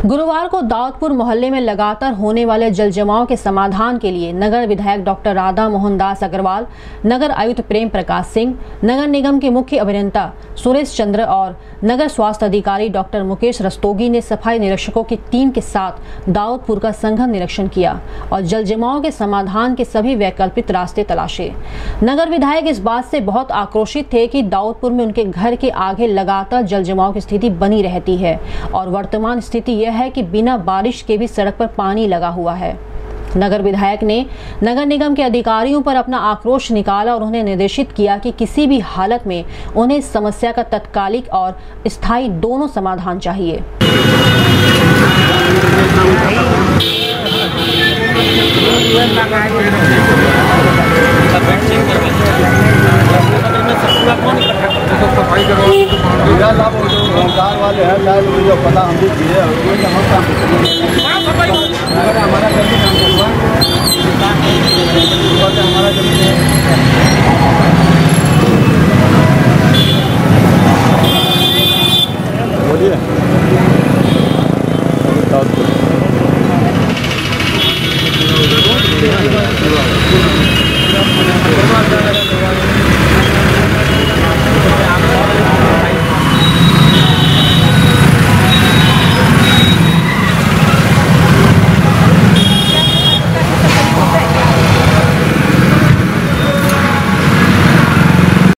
गुरुवार को दाऊदपुर मोहल्ले में लगातार होने वाले जल जमाव के समाधान के लिए नगर विधायक डॉक्टर राधा मोहन दास अग्रवाल, नगर आयुक्त प्रेम प्रकाश सिंह, नगर निगम के मुख्य अभियंता सुरेश चंद्र और नगर स्वास्थ्य अधिकारी डॉक्टर मुकेश रस्तोगी ने सफाई निरीक्षकों की टीम के साथ दाऊदपुर का संघन निरीक्षण किया और जल जमाव के समाधान के सभी वैकल्पिक रास्ते तलाशे। नगर विधायक इस बात से बहुत आक्रोशित थे कि दाऊदपुर में उनके घर के आगे लगातार जल जमाव की स्थिति बनी रहती है और वर्तमान स्थिति यह है कि बिना बारिश के भी सड़क पर पानी लगा हुआ है। नगर विधायक ने नगर निगम के अधिकारियों पर अपना आक्रोश निकाला और उन्हें निर्देशित किया कि किसी भी हालत में उन्हें इस समस्या का तत्कालिक और स्थायी दोनों समाधान चाहिए। सफाई वाले हैं, शायद मुझे पता हम भी दिए हमारा बोलिए